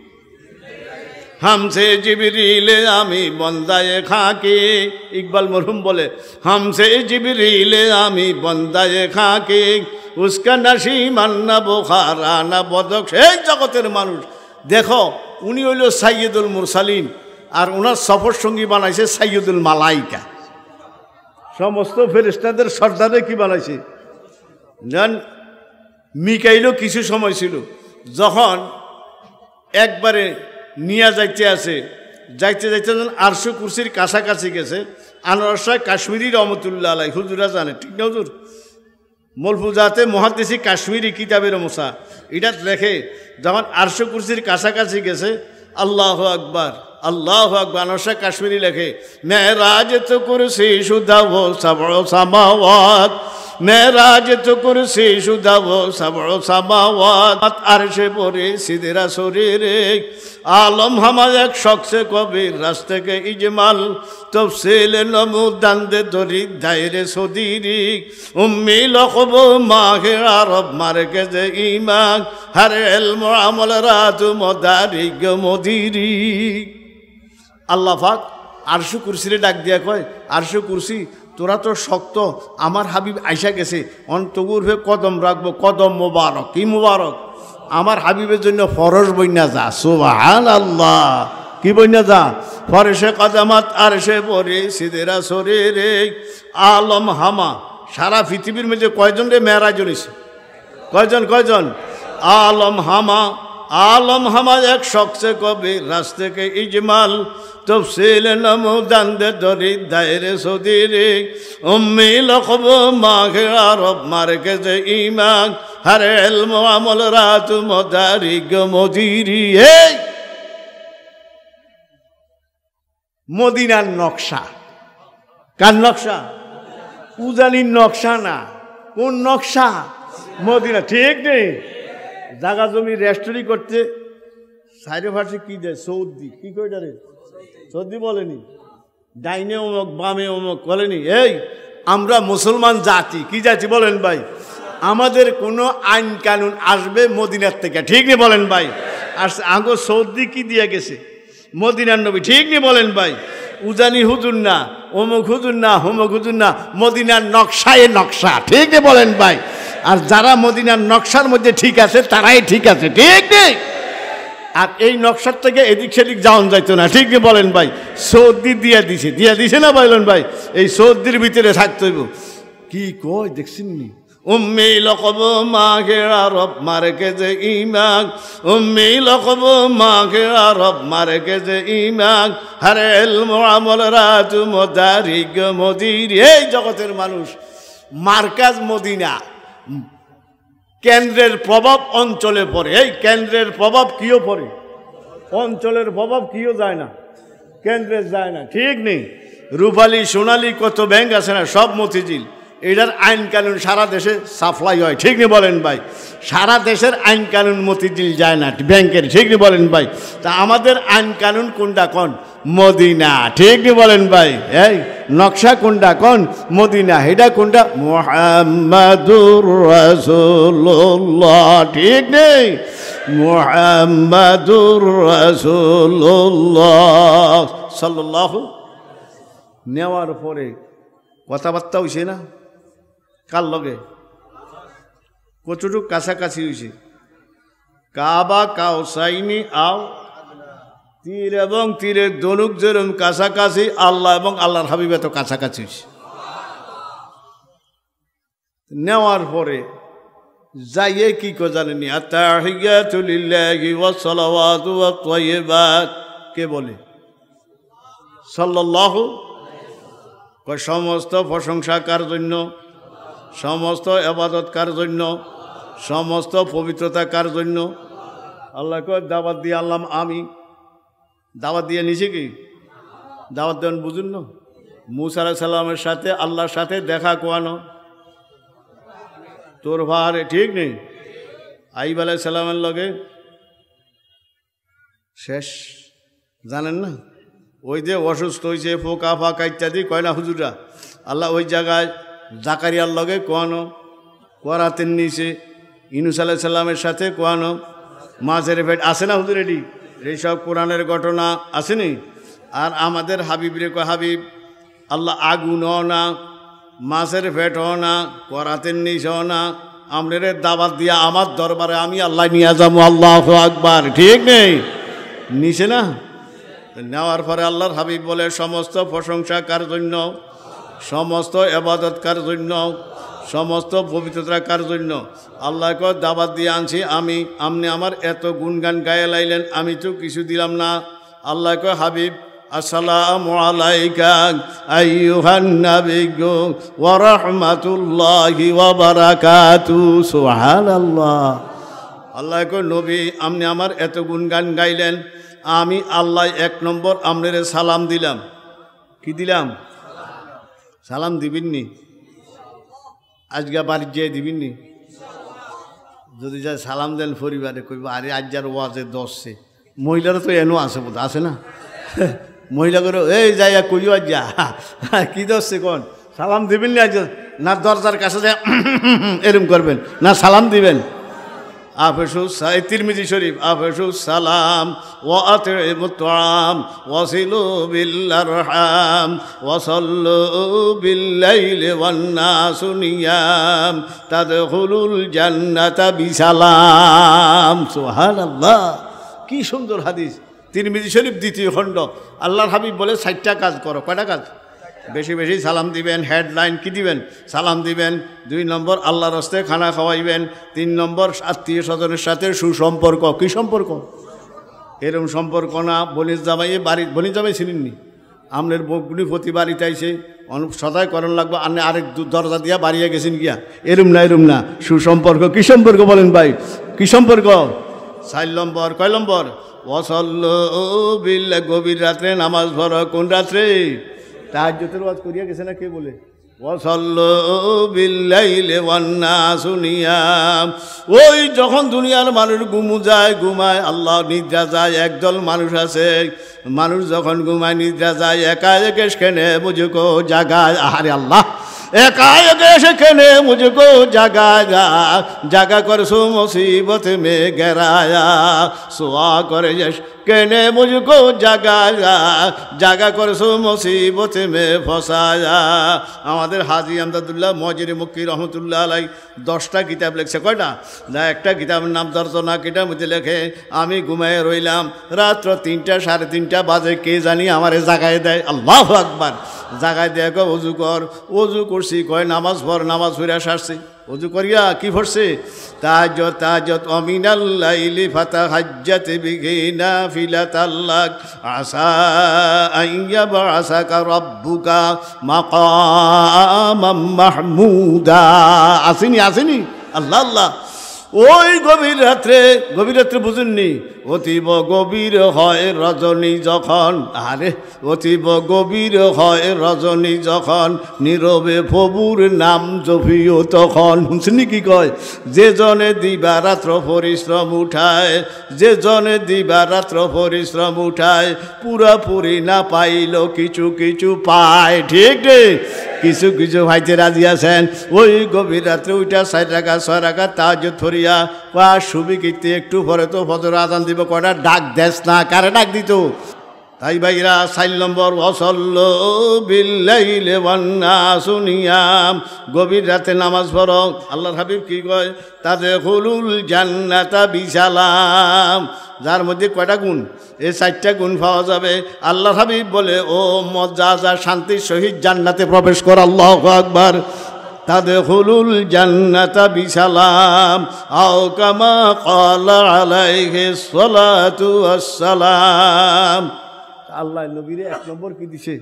हमसे जिबरीले आमी बंदाए खाके। इकबाल मरहुम बोले हमसे जिबरीले आमी बंदाए खाके उसका नशीमान ना बुखारा ना बदक। এই জগতের মানুষ দেখো উনি হইল সাইয়্যিদুল মুরসালিন আর ওনার সফর সঙ্গী বানাইছে সাইয়্যিদুল মালাইকা। সমস্ত ফেরেশতাদের সর্দারে কি বানাইছে জান? মিকাইলও কিছু সময় ছিল যখন একবারে নিয়ে যাইতে আছে, যাইতে যাইতে আরশো কুরসির কাছাকাছি গেছে। আনোয়ার শাহ কাশ্মীরি রহমতুল্লাহ আলাই হুজুরা জানে, ঠিক না হুজুর? মলফুজাতে মুহাদ্দিসি কাশ্মীরি কিতাবের মোসা এটা লেখে যখন আরশো কুরসির কাছাকাছি গেছে আল্লাহু আকবার আল্লাহু আকবার। আনোয়ার শাহ কাশ্মীরি লেখে মেরাজ তো কুরসি শুদা ও সাবউ সামাওয়াত মেরাজ তো কুরসি শুদা ও সাবউ সামাওয়াত আরশে পরে সিদরা শরীরে आलम हम एक शख्स कबीर रास्ते के इजमाल तफसील नमुदांदे दरी दायरे सदीरी उम्मी लखब माहे अरब मार्केज ईमान हर इल्म अमल रात मदारिक मदीरी। আল্লাহ পাক আরশু কুরসিরে ডাক দিয়া কয় আরশু কুরসি তোরা তো শক্ত, আমার হাবিব আইসা গেছে অন তবুর হয়ে কদম রাখবো, কদম মোবারক। কি মোবারক? আমার হাবিবের জন্য ফরজ বইনা যা। সুবহানাল্লাহ। কি বইনা যা? ফরশে কদমাত আরশে পরে সিদরা শরীরে আলম হামা। সারা পৃথিবীর মধ্যে কয়জন রে মেরাজ হইছে? কয়জন? কয়জন? আলম হামা आलम हमार एक शौक से कभी रास्ते के इजमाल तफसील नमो दंदे दरी दायरे सदीरे उम्मी लखब मागे आरब मार्के जे ईमान हर इल्म अमल रात मदारिक मदीरी हे मदीनार नक्शा कार नक्शा उजानिर नक्शा ना কোন নকশা মদিনা ঠিক নেই জায়গা জমি রেস্টোরি করতে সাইডে ফাঁসে কি দেয় সৌদি কি কইটা রে সৌদি বলেনি ডাইনে অমুক বামে অমুক বলেনি এই আমরা মুসলমান জাতি কি জাতি বলেন ভাই আমাদের কোনো আইন কানুন আসবে মদিনার থেকে ঠিক নেই বলেন ভাই আর আগো সৌদি কি দিয়ে গেছে মদিনার নবী ঠিক নেই বলেন ভাই উজানি হুজুর না অমুক হুজুর না হোমক হুজুর না মদিনার নকশায় নকশা ঠিক নেই বলেন ভাই আর যারা মদিনার নকশার মধ্যে ঠিক আছে তারাই ঠিক আছে ঠিক নেই আর এই নকশার থেকে এদিক সেদিক যাওয়ান যাইতো না ঠিক নেই বলেন ভাই সৌদি দিয়া দিছে দিয়া দিছে না বলেন ভাই এই সৌদির ভিতরে থাকতে হইব কি কয় দেখছেন নি উম্মি লকব মাগে আরব মার্কে যে ঈমান উম্মি লকব মাগে আরব মার্কে যে ঈমান হর ইলম আমল রাত মদারিক মদিরি এই জগতের মানুষ মার্কাজ মদিনা কেন্দ্রের প্রভাব অঞ্চলে পড়ে এই কেন্দ্রের প্রভাব কিও পড়ে অঞ্চলের প্রভাব কিও যায় না কেন্দ্রে যায় না ঠিক নেই রূপালী সোনালী কত ব্যাংক আছে না সব মতিঝিল এটার আইন কানুন সারা দেশে সাপ্লাই হয় ঠিক নেই বলেন ভাই সারা দেশের আইন কানুন মতিঝিল যায় না ব্যাংকের ঠিক নেই বলেন ভাই তা আমাদের আইন কানুন কোনটা কোন মদিনা ঠিক নেই বলেন ভাই এই নকশা কোনটা কোন মদিনা এটা কোনটা মুহাম্মাদুর রাসূলুল্লাহ ঠিক নেই মুহাম্মাদুর রাসূলুল্লাহ সাল্লাল্লাহু নেওয়ার পরে কথাবার্তা হইছে না কার লগে কতটুক কাছাকাছি হয়েছে কাবা কাউসাইনি আও তীর এবং তীরের দনুক যেরম কাছাকাছি আল্লাহ এবং আল্লাহর হাবিব এত কাছাকাছি হয়েছে নেওয়ার পরে যাইয়ে কি কো জানেনি আত্তাহিয়াতু লিল্লাহি ওয়াস সালাওয়াতু ওয়াত তাইয়্যিবাত কে বলে সাল্লাল্লাহু সমস্ত প্রশংসা কার জন্য সমস্ত ইবাদত কার জন্য সমস্ত পবিত্রতা কার জন্য আল্লাহ কয় দাওয়াত দিয়ে আল্লাহ আমি দাওয়াত দিয়ে নিছি কি দাওয়াত দেন বুঝুন না মুসা আলাইহিস সালামের সাথে আল্লাহর সাথে দেখা কোয়ানো তোর ভারে ঠিক নেই আইব আলাইহিস সালামের লগে শেষ জানেন না ওই যে অসুস্থ হয়েছে ফোকা ফাঁকা ইত্যাদি কয় না হুজুরা আল্লাহ ওই জায়গায় জাকারিয়ার লগে কোয়ানো কোয়ারাতেন নিছে ইউনূস আলাইহিস সালামের সাথে কোয়ানো মাছের পেট আছে না হুজুর এটি এইসব কোরআনের ঘটনা আসেনি আর আমাদের হাবিব রে কয় হাবিব আল্লাহ আগুনও না মাছের পেটও না কোয়ারাতেন নিছেও না আমনের দাওয়াত দিয়া আমার দরবারে আমি আল্লাহ নিয়ে যাবো আল্লাহু আকবার ঠিক নেই নিছে না নেওয়ার পরে আল্লাহর হাবিব বলে সমস্ত প্রশংসা কার জন্য সমস্ত ইবাদত কার জন্য সমস্ত পবিত্রতা কার জন্য আল্লাহকে দাওয়াত দিয়ে আনছি আমি আপনি আমার এত গুণগান গায়ে লাইলেন আমি তো কিছু দিলাম না আল্লাহকে হাবিব আসসালামু আলাইকা আইয়ুহান নাবিয়্যু ওয়া রাহমাতুল্লাহি ওয়া বারাকাতুহু সুবহানাল্লাহ আল্লাহকে নবী আপনি আমার এত গুণগান গাইলেন আমি আল্লাহ এক নম্বর আপনারে সালাম দিলাম কি দিলাম সালাম দিবেননি আজকে বাড়ি যেয়ে দিবেননি যদি যা সালাম দেন পরিবারে কইব আরে আজ যার ওয়াজে দশছে মহিলারা তো এনো আছে বোধ আছে না মহিলা করে এই যাইয়া কইও আজ যা কি দশছে কোন সালাম দিবেননি আজ না দরজার কাছে যায় এরম করবেন না সালাম দিবেন আফেসুস তিরমিজি শরীফ আফেসুস সালাম ওয়া আতিমুত তাআম ওয়াসিলু বিল আরহাম ওয়াসাল্লু বিল লাইলি ওয়ান নাসু নিয়াম তাদখুলুল জান্নাতা বিসালাম সুবহানাল্লাহ কি সুন্দর হাদিস তিরমিজি শরীফ দ্বিতীয় খণ্ড আল্লাহর হাবিব বলে ষাটটা কাজ করো কয়টা কাজ বেশি বেশি সালাম দিবেন। হেডলাইন কি দিবেন? সালাম দিবেন। দুই নম্বর আল্লাহর রাস্তায় খানা খাওয়াইবেন। তিন নম্বর আত্মীয় স্বজনের সাথে সুসম্পর্ক। কি সম্পর্ক? এরকম সম্পর্ক না বনির জামাই বাড়ি, বনির জামাই ছিলেননি, আমনের বগুনি প্রতি বাড়িতে আইসে সদাই করণ লাগবো, আপনি আরেক দরজা দিয়া বাড়িয়ে গেছেন গিয়া, এরম না এরম না। সুসম্পর্ক। কি সম্পর্ক বলেন ভাই? কি সম্পর্ক? চার নম্বর। কয় নম্বর? ওয়াসাল্লু বিল্লাহ, গভীর রাত্রে নামাজ পড়ো। কোন রাত্রে? তাহাজ্জুদের ওয়াজ করিয়া গেছে না কে বলে? ওয়াসাল্লু বিল্লাইলি ওয়ান নাসু নিয়াম। ওই যখন দুনিয়ার মানুষ ঘুমু যায়, ঘুমায়, আল্লাহ নিদ্রা যায়, একদল মানুষ আছে, মানুষ যখন ঘুমায় নিদ্রা যায়, একা একে সেখানে মুঝকো জাগায়। আরে আল্লাহ, একা একে সেখানে মুঝকো জাগায়া, জাগা করছো মুসিবত মে গেরায়া, সোয়া করে যাস কেনে মুঝকো জাগায়া, জাগা করছো মুসিবত মে ফসায়া। আমাদের হাজি আমদাদুল্লাহ মজির মুক্তি রহমতুল্লাহ আলাই দশটা কিতাব লেখছে। কয়টা? না, একটা কিতাবের নাম দর্শনা, কিতাব মধ্যে লেখে আমি ঘুমায় রইলাম, রাত্র তিনটা সাড়ে তিনটা বাজে, কে জানি আমারে জাগায় দেয়। আল্লাহু আকবার। জাগায় দেয়, কয় অজু কর। অজু করছি, কয় নামাজ পড়। নামাজ পড়ে সারছি। অজু করিয়া কি পড়ছে? তাহাজ্জুদ তাহাজ্জুদ অমিনাল লাইলি ফাতাহাজ্জাত বিহি নাফিলাতাল্লাক আসা আইয়া বাসাকা রাব্বুকা মাকামাম মাহমুদা। আসেনি আসেনি? আল্লাহ আল্লাহ। ওই গভীর রাত্রে, গভীর রাত্রে বুঝেননি? অতীব গভীর হয় রজনী যখন, আরে অতীব গভীর হয় রজনী যখন, নীরবে প্রভুর নাম জপিও তখন। শুনছেনি কি কয়? যে জনে দিবা রাত্র পরিশ্রম উঠায়, যে জনে দিবা রাত্র পরিশ্রম উঠায়, পুরাপুরি না পাইল কিছু কিছু পায়। ঠিক ঠিক, কিছু কিছু ভাইতে রাজি আছেন। ওই গভীর রাত্রে ওইটা ছয় টাকা ছয় টাকা তাহাজ্জুদ ফরিয়া বা সুবি কীর্তি একটু পরে তো ফজর আজান দিব। কয়টা ডাক দেস না, কারে ডাক দিত? তাই ভাইরা চার নম্বর ওয়াসাল্লু বিল্লাইলি ওয়ান নাসু নিয়াম, গভীর রাতে নামাজ পড়ো। আল্লাহর হাবিব কি কয়? তাদখুলুল জান্নাতা বিসালাম। যার মধ্যে কয়টা গুণ? এই চারটা গুণ পাওয়া যাবে। আল্লাহর হাবিব বলে ও মজা যা শান্তির সহিত জান্নাতে প্রবেশ কর। আল্লাহু আকবার। তাদখুলুল জান্নাতা বিসালাম আও কামা ক্বালা আলাইহিস সালাতু ওয়াসসালাম। আল্লাহ নবীরে এক নম্বর কি দিছে?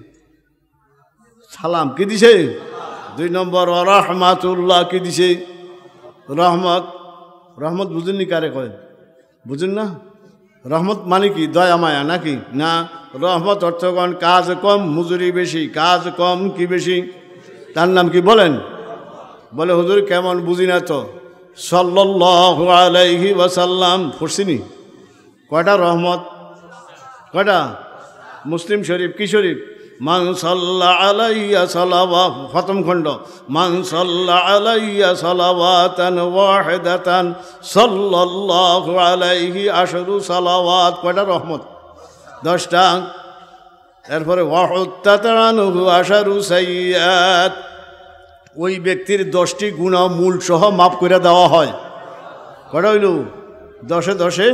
সালাম। কি দিছে? দুই নম্বর রাহমাতুল্লাহ কি দিছে? রহমত। রহমত বুঝেননি কারে কয়? বুঝেন না? রহমত মানে কি? দয়া মায়া নাকি? না, রহমত অর্থগণ কাজ কম মজুরি বেশি। কাজ কম কি বেশি? তার নাম কি বলেন? বলে হুজুর কেমন বুঝি না তো। সাল্লাল্লাহু আলাইহি ওয়াসাল্লাম পড়ছিনি? কয়টা রহমত? কয়টা? মুসলিম শরীফ। কি শরীফ? মান সাল্লা আলাইয়া সালাওয়া, প্রথম খণ্ড। মান সাল্লা আলাইয়া সালাওয়াতান ওয়াহিদাতান সাল্লাল্লাহু আলাইহি আশরু সালাওয়াত। কয়টা রহমত? দশটা। এরপরে ওয়াহুত্তাত আনহু আশরু সাইয়্যাত, ওই ব্যক্তির দশটি গুনাহ মূল সহ মাফ করে দেওয়া হয়। কয়টা হইল? দশে দশে।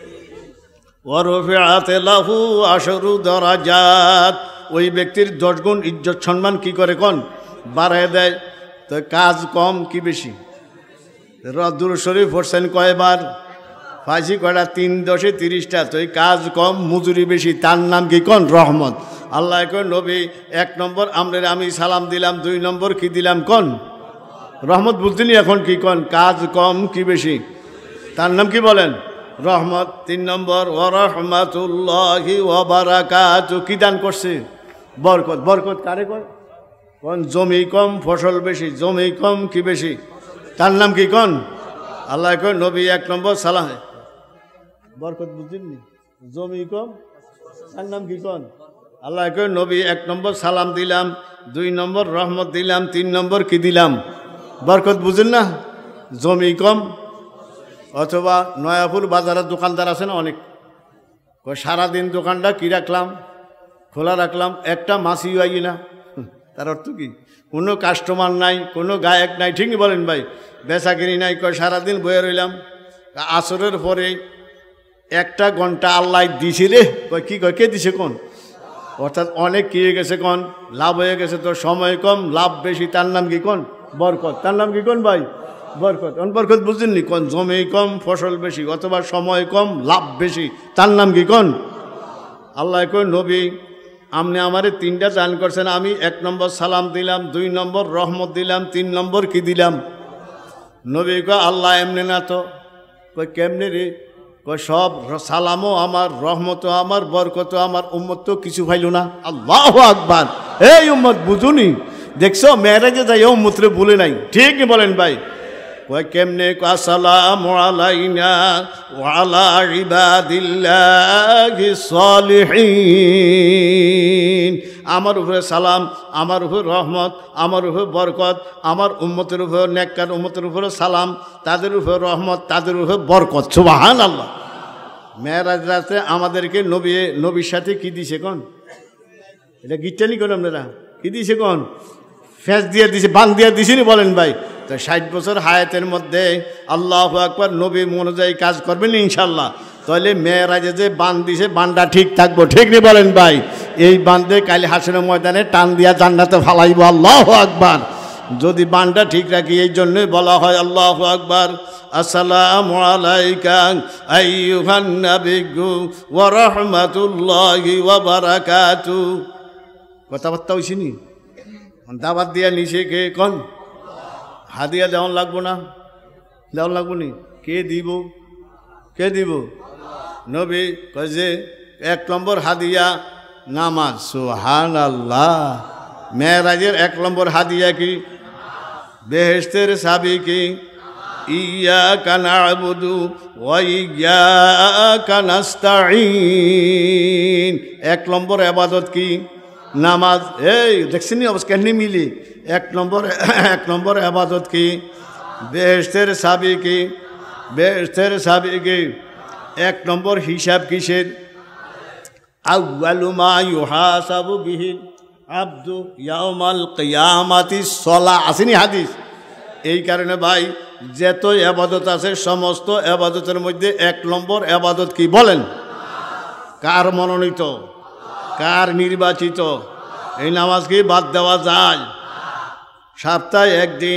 ওয়ারফিআত লাহু আশরু দারাজাত, ওই ব্যক্তির দশ গুণ ইজ্জত সম্মান কি করে কোন? বাড়ায় দেয়। তো কাজ কম কি বেশি? দুরূদ শরীফ পড়ছেন কয়বার? ফাঁসি কয়টা? তিন দশে তিরিশটা। তো এই কাজ কম মজুরি বেশি, তার নাম কি কোন? রহমত। আল্লাহ কয় নবী এক নম্বর আমরা আমি সালাম দিলাম, দুই নম্বর কি দিলাম কোন? রহমত। বুঝতেনি এখন কি কোন? কাজ কম কি বেশি, তার নাম কি বলেন? রহমত। তিন নম্বর ওয়া রাহমাতুল্লাহি ওয়া বারাকাতুহু, কি দান করছে? বরকত। বরকত কারে কয়? কোন? জমি কম ফসল বেশি। জমি কম কি বেশি, তার নাম কি কোন? আল্লাহ কয় নবী এক নম্বর সালাম। বরকত বুঝলেননি? জমি কম, তার নাম কি কোন? আল্লাহ কয় নবী এক নম্বর সালাম দিলাম, দুই নম্বর রহমত দিলাম, তিন নম্বর কি দিলাম? বরকত। বুঝেন না? জমি কম। অথবা নয়াপুর বাজারের দোকানদার আছে না অনেক, সারাদিন দোকানটা কি রাখলাম? খোলা রাখলাম, একটা মাছিও আই না। তার অর্থ কি? কোনো কাস্টমার নাই, কোনো গায়ক নাই। ঠিকই বলেন ভাই, বেচাকিনি নাই। কয় সারাদিন বয়ে রইলাম, আসরের পরে একটা ঘন্টা আল্লাহ দিছিলে। কয় কি কয়? কে দিছে কোন? ও অর্থাৎ অনেক কি হয়ে গেছে কোন লাভ হয়ে গেছে, তো সময় কম লাভ বেশি, তার নাম কি কোন বরকত। তার নাম কি কোন ভাই বরকত। অন বরকত বুঝলেননি কোন জমি কম ফসল বেশি অথবা সময় কম লাভ বেশি, তার নাম কি কোন আল্লাহ কোন নবী আপনি আমারে তিনটা দান করছেন, আমি এক নম্বর সালাম দিলাম, দুই নম্বর রহমত দিলাম, তিন নম্বর কি দিলাম। নবী কয় আল্লাহ এমনি না তো। কই কেমনি রে। কই সব সালামও আমার, রহমতও আমার, বরকতও আমার, উম্মত তো কিছু পাইল না। আল্লাহু আকবার। এই উম্মত বুঝুনি, দেখছো মেয়েরাজে যাই উম্মতরে ভুলে নাই, ঠিক বলেন ভাই। কয় কেমনে। আসসালামু আলাইনা ওয়া আলা ইবাদিল্লাহিস সালিহিন। আমার উপরে সালাম, আমার উপরে রহমত, আমার উপরে বরকত, আমার উম্মতের উপর নেককার উম্মতের উপরে সালাম, তাদের উপর রহমত, তাদের উপর বরকত। সুবহানাল্লাহ। মেরাজ রাতে আমাদেরকে নবী নবীর সাথে কি দিছে কোন, এটা গিটানি কোন আপনারা কি দিছে কোন, ফেস দিয়ে দিছে, বান দিয়ে দিছেনি বলেন ভাই। তো ষাট বছর হায়াতের মধ্যে আল্লাহু আকবার নবী অনুযায়ী কাজ করবেন ইনশাল্লাহ, তাহলে মেয়েরাজে যে বান দিছে বানটা ঠিক থাকবো, ঠিক নেই বলেন ভাই। এই বান্ধে কালি হাসনের ময়দানে টান দিয়া জান্নাতে ফালাইব। আল্লাহু আকবার। যদি বানটা ঠিক রাখি, এই জন্যই বলা হয় আল্লাহু আকবার। আসসালামু আলাইকা আইয়ুহান নাবিয়্যু ওয়া রাহমাতুল্লাহি ওয়া বারাকাতুহু। কথাবার্তা হইছিনি, দাবাত দিয়া নিছে কে কোন, হাদিয়া দেওয়ান লাগবো না, দেওয়ান লাগবো নি, কে দিব, কে দিব নবী কয় যে এক নম্বর হাদিয়া নামাজ। সুবহানাল্লাহ। মেরাজের এক নম্বর হাদিয়া কি, বেহেশতের চাবি কি, ইয়্যাকা না'বুদু ওয়া ইয়্যাকা নাস্তাঈন। এক নম্বর ইবাদত কি, নামাজ। এই দেখছেন অবস্থা কেন মিলি। এক নম্বর এক নম্বর ইবাদত কি, বেহেশতের চাবি কি, বেহেশতের চাবি কি। এক নম্বর হিসাব কিসের, আউয়ালু মা ইউহাসাবু বিহি আবদু ইয়াউমাল কিয়ামাতিস সালাহ। আসেনি হাদিস। এই কারণে ভাই যত ইবাদত আছে সমস্ত ইবাদতের মধ্যে এক নম্বর ইবাদত কি বলেন, কার মনোনীত, কার নির্বাচিত। এই নামাজ কি বাদ দেওয়া যায়, সপ্তাহে একদিন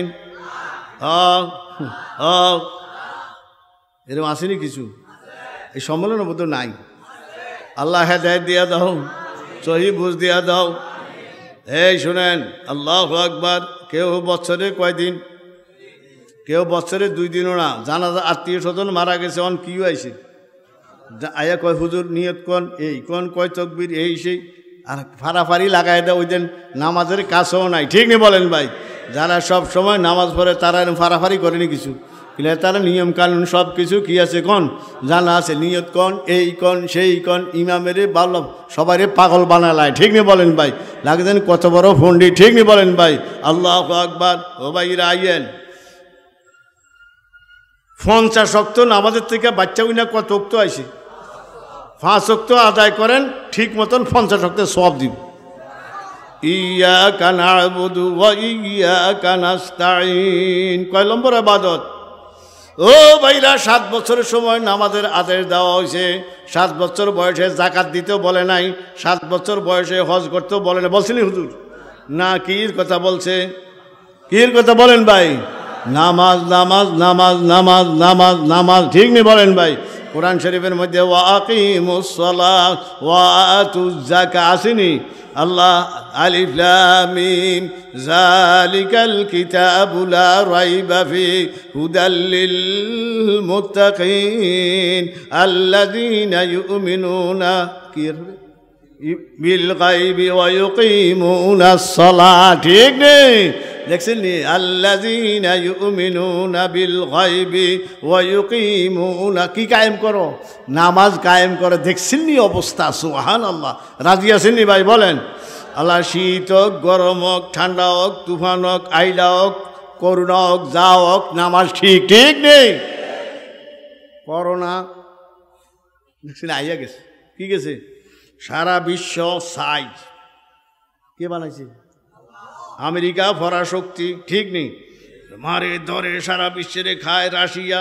এরকম আসেনি কিছু, এই সম্মেলনের মধ্যে নাই। আল্লাহ হেদায়েত দিয়া দাও, সহি বুঝ দিয়া দাও। এই শুনেন আল্লাহু আকবার। কেউ বছরে কয়দিন, কেউ বছরে দুই দিনও না, জানাজা আত্মীয় স্বজন মারা গেছে, অন কি আইছে আয়া কয় হুজুর নিয়ত কোন, এই কোন কয় তকবীর, এই সেই, আর ফাড়াফাড়ি লাগাই দেয়। ওই দিন নামাজের কাছেও নাই, ঠিক নেই বলেন ভাই। যারা সব সময় নামাজ পড়ে তারা ফাড়াফাড়ি করেনি কিছু, কিন্তু তারা নিয়ম কানুন সব কিছু কি আছে কোন জানা আছে। নিয়ত কোন, এই কোন সেই কোন, ইমামের ভালো সবাই পাগল বানালায়, ঠিক নেই বলেন ভাই। লাগতেন কত বড় ফন্ডি, ঠিক নেই বলেন ভাই। আল্লাহু আকবার। ও ভাইরা আইয়েন, পঞ্চাশ ওয়াক্ত নামাজের থেকে বাচ্চা উইনা কত ওয়াক্ত আইছে, পাঁচ ওয়াক্ত আদায় করেন ঠিক মতন পঞ্চাশ ওয়াক্তের সওয়াব দিব। ইয়্যাকা না'বুদু ওয়া ইয়্যাকা নাস্তাঈন কয় নম্বর ইবাদত। ও ভাইরা, সাত বছরের সময় নামাজের আদেশ দেওয়া হয়েছে। সাত বছর বয়সে জাকাত দিতেও বলে নাই, সাত বছর বয়সে হজ করতেও বলে না। বলছেন হুজুর না, কির কথা বলছে, কির কথা বলেন ভাই। নামাজ নামাজ নামাজ নামাজ নামাজ নামাজ, ঠিক নেই বলেন ভাই। কোরআন শরীফের মধ্যে ওয়া আকিমুস সালাহ ওয়া আতুজ যাকাত আসেনি। আল্লাহ আলিফ লাম মিম যালিকাল কিতাবু লা রাইবা ফিহি হুদাল লিল মুত্তাকিন আল্লাযীনা ইউমিনুনা বিল গায়বি ওয়া ইউকিমুনাস সালাহ, ঠিক নেই দেখছেন নি। আল্লাযীনা ইউমিনুনা বিল গায়বি ওয়া ইউকিমুনা, কি কায়েম করো, নামাজ কায়েম করে। দেখছেন নি অবস্থা। সুবহানাল্লাহ। রাজি আছেন নি ভাই বলেন। আল্লাহ শীত হোক, গরম হোক, ঠান্ডা হোক, তুফান হোক, আইলা হোক, করুণা হোক, যা হোক, নামাজ ঠিক, ঠিক নেই। করোনা দেখছেন আইয়া গেছে, কি গেছে, সারা বিশ্ব সাইজ কে বানাইছে, আমেরিকা পরাশক্তি, ঠিক নেই। মারে ধরে সারা বিশ্বের খায় রাশিয়া,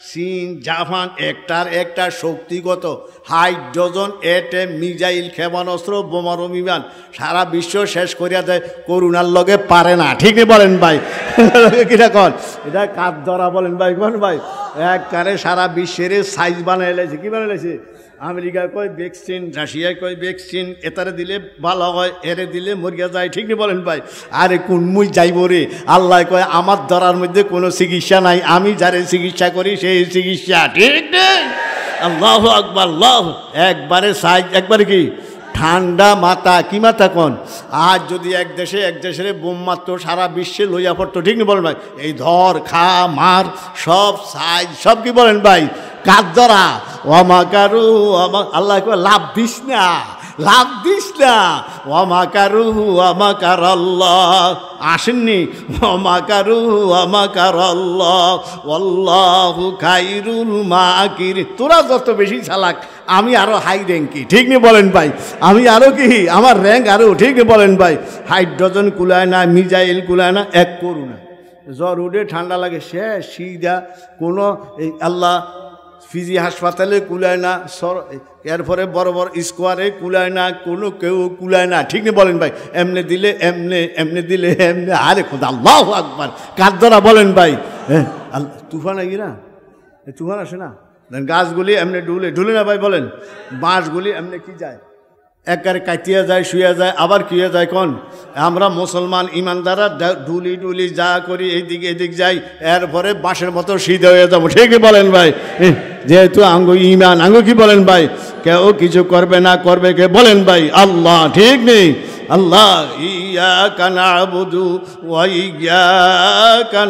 চীন জাপান একটার একটা শক্তিগত হাইড্রোজেন এটম মিসাইল ক্ষেপণাস্ত্র বোমারু বিমান সারা বিশ্ব শেষ করিয়া দেয়, করুণার লগে পারে না। ঠিক বলেন ভাই? কিনা কন এটা কাঠ ধরা বলেন ভাই, কোন ভাই একবারে সারা বিশ্বের সাইজ বানাই লাইছে। কি বানাই লাইছে? আমেরিকা কয় ভ্যাকসিন, রাশিয়ায় কয় ভ্যাকসিন, এতারে দিলে ভালো হয়, এরে দিলে মরিয়া যায়। ঠিক নি বলেন ভাই? আরে কোন মুই যাইব রে? আল্লাহ কয় আমার ধরার মধ্যে কোনো চিকিৎসা নাই, আমি যারে চিকিৎসা করি সেই চিকিৎসা। ঠিক নেই? আল্লাহু আকবার, আল্লাহ একবারে সাইজ, একবারে কি ঠান্ডা মাথা। কি মাথা কন? আজ যদি এক দেশে এক দেশের বোম মারত সারা বিশ্বে লইয়া পড়তো। ঠিক নি বলেন ভাই? এই ধর খা মার সব সাইজ সব কি বলেন ভাই কাজ ধরা। ওয়ামাকারু আল্লাহ লাভ দিস না, লাভ দিস না। ওয়ামাকারু ওয়ামাকার আল্লাহ আসেননি। ওয়ামাকারু ওয়ামাকার আল্লাহ ওয়াল্লাহু খায়রুল মাকির। তোরা যত বেশি চালাক আমি আরো হাই র্যাঙ্কি। ঠিক নি বলেন ভাই? আমি আরো কি আমার র্যাঙ্ক আরো। ঠিক নি বলেন ভাই? হাইড্রোজেন কুলায় না, মিসাইল কুলায় না, এক করু না। জ্বর উঠে ঠান্ডা লাগে শেষ সিধা কোনো এই আল্লাহ ফিজি হাসপাতালে কুলায় না, সর এরপরে বড় বড় স্কোয়ারে কুলায় না, কোনো কেউ কুলায় না। ঠিক না বলেন ভাই? এমনি দিলে এমনি, এমনি দিলে এমনি। আরে খোদা আল্লাহু আকবার কার দ্বারা বলেন ভাই? হ্যাঁ তুফান আই না, তুফান আসে না, গাছগুলি এমনি ডুলে ডুলে না ভাই বলেন? বাঁশগুলি এমনি কি যায় একবারে কাটিয়া যায়, শুয়ে যায়, আবার কি হয়ে যায় কোন? আমরা মুসলমান ইমানদারা ডুলি ডুলি যা করি এইদিকে এদিক যাই, এরপরে বাঁশের মতো সিধে হয়ে যাবো। ঠিকই বলেন ভাই? যেহেতু আঙ্গ ইমান, আঙ্গ কি বলেন ভাই? কেউ কিছু করবে না, করবে কে বলেন ভাই? আল্লাহ। ঠিক নেই? আল্লাহ ইয়াকা না'বুদু ওয়া ইয়াকা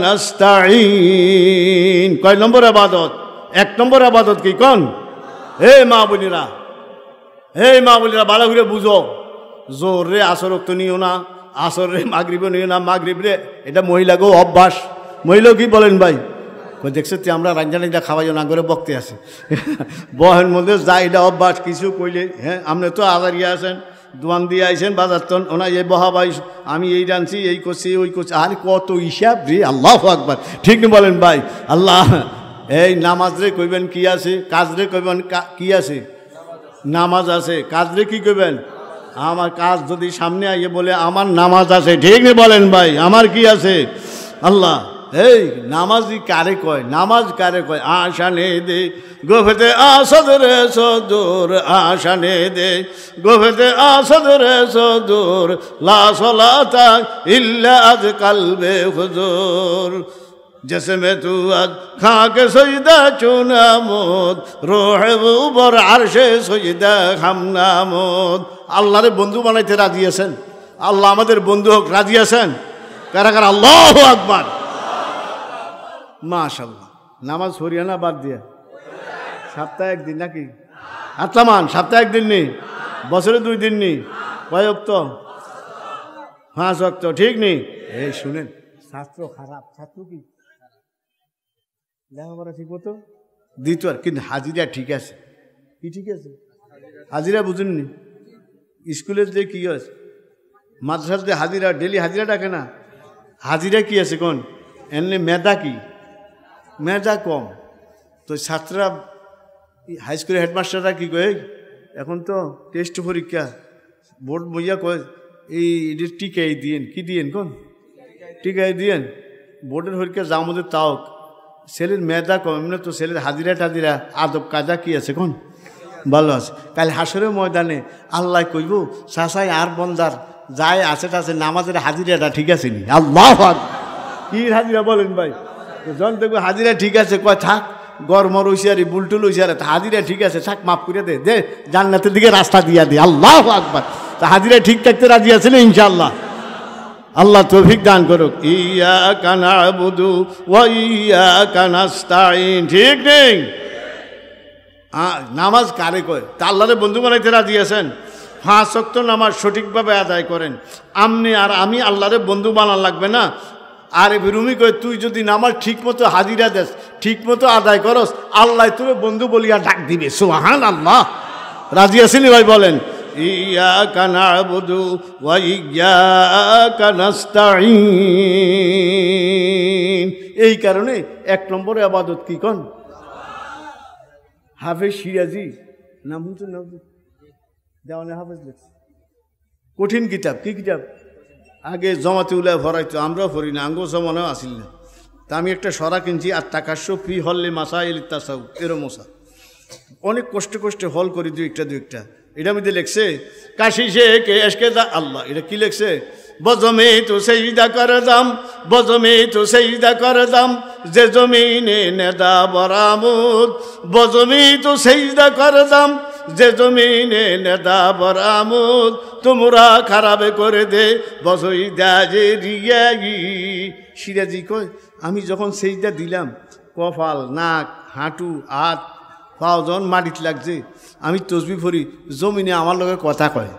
নাস্তাঈন। কয় নম্বর ইবাদত? এক নম্বর ইবাদত কি কোন? হে মা বোনেরা, এই মা বলিরা ভালো করে বুঝো, জোর রে আসর তো নিও না, আসর রে মাগরিবও নিও না, মাগরিব রে এটা মহিলাকেও অভ্যাস। মহিলাও কি বলেন ভাই? দেখছো তুই আমরা রাঞ্জানিটা খাওয়াই না করে বকতে আছে বহের মধ্যে যা এটা অভ্যাস কিছু কইলে। হ্যাঁ আপনি তো আদারিয়া আছেন, দোয়ান দিয়ে আইসেন বাজার তন, ওনা এই বহা ভাই আমি এই রাঁধছি, এই করছি, ওই করছি, আর কত হিসাব রে। আল্লাহু আকবার। ঠিক না বলেন ভাই? আল্লাহ এই নামাজ রে কইবেন কি আছে, কাজ রে কইবেন কি আছে, নামাজ আছে, কাজ রে কি করবেন? আমার কাজ যদি সামনে আইয়ে বলে আমার নামাজ আছে। ঠিক নেই বলেন ভাই? আমার কি আছে? আল্লাহ এই নামাজই কারে কয়? নামাজ কারে কয়? আশানে দে গোফেতে আসদরে সদুর, আশানে দে গোফেতে আসদরে সদুর, লা সলাতা ইল্লা আজ কালবে হুজুর। जैसे में तू आज खा के सजदा चुनामोद रोहे उबर आरशे सजदा खामनामोद। আল্লাহরে বন্ধু বানাইতে রাজি আছেন? আল্লাহ আমাদের বন্ধু হোক, রাজি আছেন? কারা কারা আল্লাহু আকবার? মাশাআল্লাহ। নামাজ পড়িয়া না বাদ দিয়া? সপ্তাহে একদিন নাকি? আতলামান সপ্তাহে একদিন নেই, বছরে দুই দিন নেই, কয় ওয়াক্ত? পাঁচ ওয়াক্ত। ঠিক নেই? এই শুনেন, ছাত্র খারাপ, ছাত্র কি লেখাপড়া ঠিক মতো দিত আর, কিন্তু হাজিরা ঠিক আছে। কি ঠিক আছে? হাজিরা বুঝুননি? স্কুলের যে কি আছে, মাদ্রাসার যে হাজিরা, ডেলি হাজিরা ডাকে না, হাজিরা কি আছে কোন? এমনি মেধা কি? মেধা কম। তো ছাত্ররা হাই স্কুলের হেডমাস্টাররা কি কয়, এখন তো টেস্ট পরীক্ষা বোর্ড বইয়া কয় এই টিকাই দিয়েন। কি দিয়েন কোন? টিকাই দিয়েন। বোর্ডের পরীক্ষা যা আমাদের তাও ছেলের মেধা কম, এমনি তো ছেলের হাজিরা টাজিরা আদব কাজা কি আছে কোন? ভালো আছে। কাল হাসরের ময়দানে আল্লাহ কইব চাচাই আর বন্দার যাই আছে টাছে নামাজের হাজিরাটা ঠিক আছে নি? আল্লাহ কি হাজিরা বলেন ভাই? জন দেখবো হাজিরা ঠিক আছে, কয় থাক গরমর ঐশিয়ারি বুলটুল ঐশিয়ারে, হাজিরা ঠিক আছে থাক, মাফ করে দে, দে জান্নাতের দিকে রাস্তা দিয়া দে। আল্লাহু আকবার। তা হাজিরা ঠিক থাকতে রাজি আছেন ইনশাআল্লাহ? আল্লাহ তৌফিক দান করুক। ইয়াকা না'বুদু ওয়া ইয়াকা নাস্তাঈন। ঠিক নেই? নামাজ কারে কয়? তা আল্লাহরে বন্ধু বানাইতে রাজি আছেন? পাঁচ ওয়াক্ত নামাজ সঠিকভাবে আদায় করেন। আমনি আর আমি আল্লাহরে বন্ধু বানান লাগবে না। আর রুমি কয় তুই যদি নামাজ ঠিক মতো হাজিরা দেস, ঠিক মতো আদায় করস, আল্লাহ তোর বন্ধু বলিয়া ডাক দিবে। সুবহানাল্লাহ। রাজি আছেন ভাই? বলেন ইয়াকা না'বুদু ওয়া ইয়াকা নাস্তাঈন। এই কারণে এক নম্বরে ইবাদত কি কোন? হাফেজ সিরাজি নাম শুনছেন নাম দেওয়ানে হাফেজ লেখছে কঠিন কিতাব কি কিতাব আগে জমাতে উল্লাহ ভরাইতো আমরাও পড়ি না আঙ্গো জমানাও আসিল না তা আমি একটা সরা কিনছি আর তাকাশ্য ফি হল্লে মাসা এল তাসাউ এরো মশা অনেক কষ্টে কষ্টে হল করি দু একটা দু একটা এটা মধ্যে লেখছে কাশি সে কে এসকে দা আল্লাহ এটা কি লেখছে বজমে তো সেইদা করে দাম বজমে তো সেইদা করে দাম যে জমিনে নেদা বরামুদ বজমে তো সেইদা করে দাম যে জমিনে নেদা বরামুদ তোমরা খারাপে করে দে বসই দা যে রিয়াগি সিরাজি কয় আমি যখন সেইদা দিলাম কপাল নাক হাঁটু হাত পাও যখন মাটিতে লাগছে আমি তসবি পড়ি জমিনে আমার লগে কথা কয়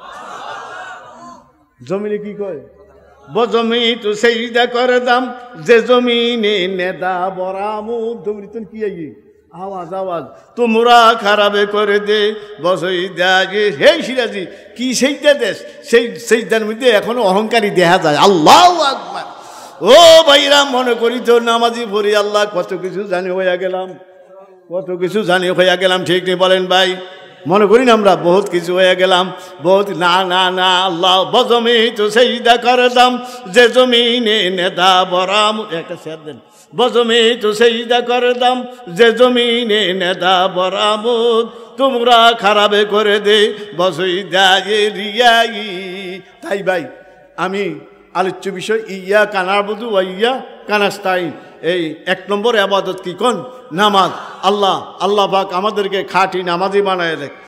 জমিনে কি কয় বজমি তো সেইদা করে দাম যে জমিনে নেদা বরামুদ জমিনে তো কি আই আওয়াজ আওয়াজ তোমরা খারাপে করে দে বসই দে হে সিরাজি কি সেইটা দেশ সেই সেইটার মধ্যে এখনো অহংকারী দেখা যায় আল্লাহু আকবার ও ভাইরা মনে করি তো নামাজি পড়ি আল্লাহ কত কিছু জানি হইয়া গেলাম কত কিছু জানি হইয়া গেলাম ঠিক নেই বলেন ভাই মনে করি না আমরা বহুত কিছু হয়ে গেলাম বহুত না না না আল্লাহ বজমি তো সেইদা করে দাম যে জমিনে নেদা বরাম একটা শেয়ার দেন বজমি তো সেইদা করে দাম যে জমিনে নেদা বরামুদ তোমরা খারাপে করে দে বসই দায়ে রিয়াই তাই ভাই আমি আলোচ্য বিষয় ইয়া কানার বধু ইয়া কানাস্তাইন এই এক নম্বর আবাদত কি কোন নামাজ আল্লাহ আল্লাহ পাক আমাদেরকে খাঁটি নামাজি বানায় দেখ